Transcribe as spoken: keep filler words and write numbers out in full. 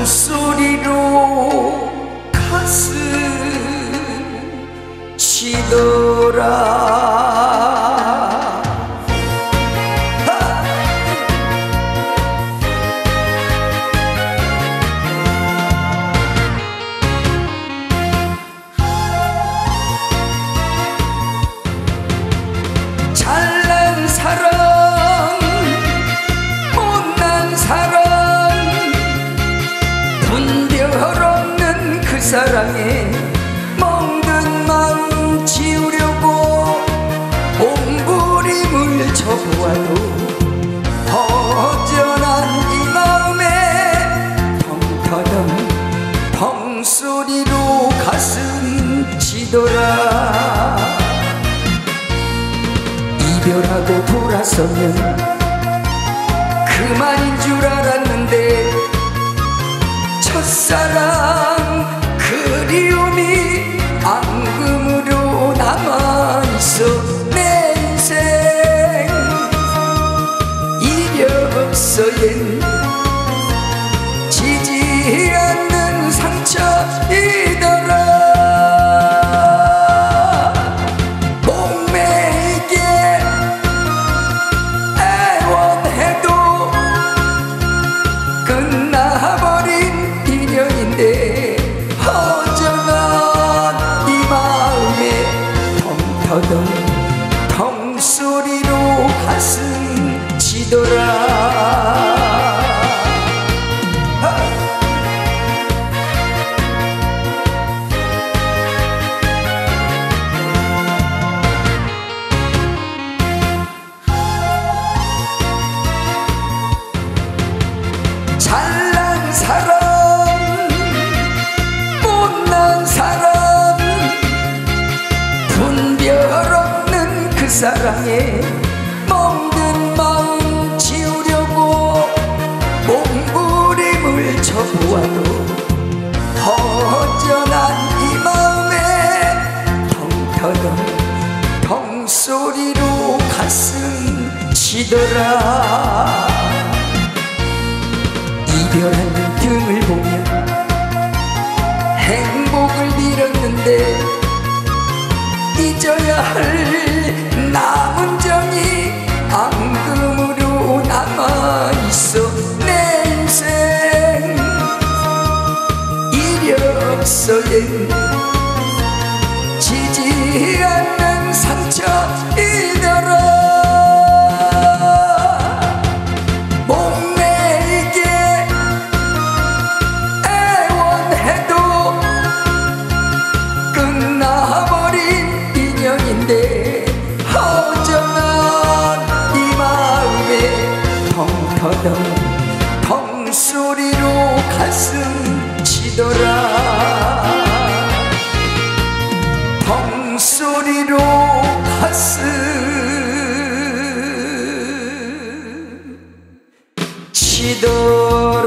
텅소리로 가슴 치더라. 잘난 사람 못난 사람 분별 없는 그 사랑에 멍든 마음 지우려고 몸부림을 쳐보아도 허전한 이 마음에 텅터덩 텅소리로 가슴 치더라. 이별하고 돌아서면 그만인 줄 알았는데 첫사랑 그리움이 앙금으로 남아있어. 내 인생 이력서엔 지지 않는 상처이더라. 끝나버린 인연인데 허전한 이 마음에 텅터덩 텅소리로 가슴 치더라. 잘난 사람 못난 사람 분별 없는 그 사랑에 멍든 마음 지우려고 몸부림을 쳐보아도 허전한 이 마음에 텅터덩 텅소리로 가슴 치더라. 이별하는 등을 보면 행복을 빌었는데 잊어야 할 남은 정이 앙금으로 남아있어. 내 인생 이력서엔 지지 않는 상처이더라. 허전한 이 마음에 텅터덩 텅소리로 가슴 치더라. 텅소리로 가슴 치더라.